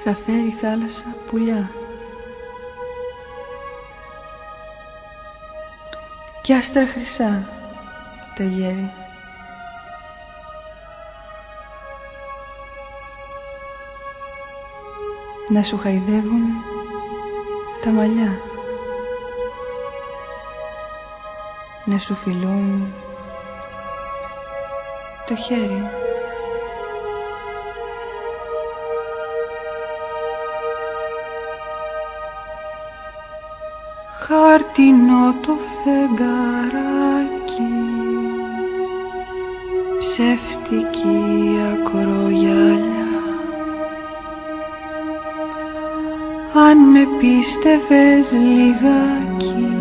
θα φέρει η θάλασσα πουλιά κι άστρα χρυσά τα γέρι. Να σου χαϊδεύουν τα μαλλιά, να σου φιλούν το χέρι. Χάρτινο το φεγγαράκι, ψεύτικη ακρογιαλιά. Αν με πίστευες λιγάκι,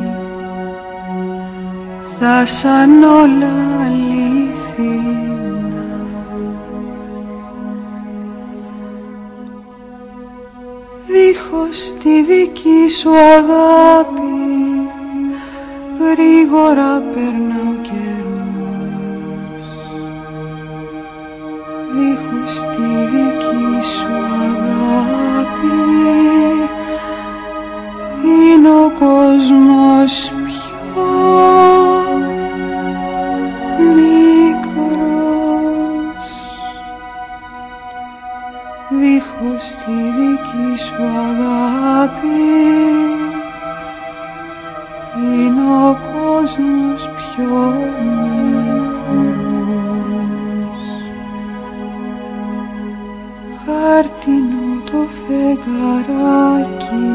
θα σαν όλα αλήθινα. Δίχως τη δική σου αγάπη, γρήγορα περνά ο καιρός. Δίχως τη δική σου αγάπη, είναι ο κόσμος πιο μικρός. Δίχως τη δική σου αγάπη, είναι ο κόσμος πιο μικρός. Χάρτινο το φεγγαράκι,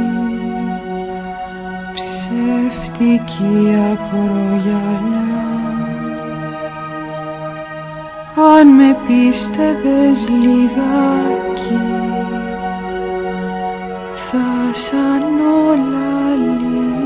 ψεύτικη ακρογιαλιά. Αν με πίστευες λιγάκι, θα σαν όλα αλήθεια.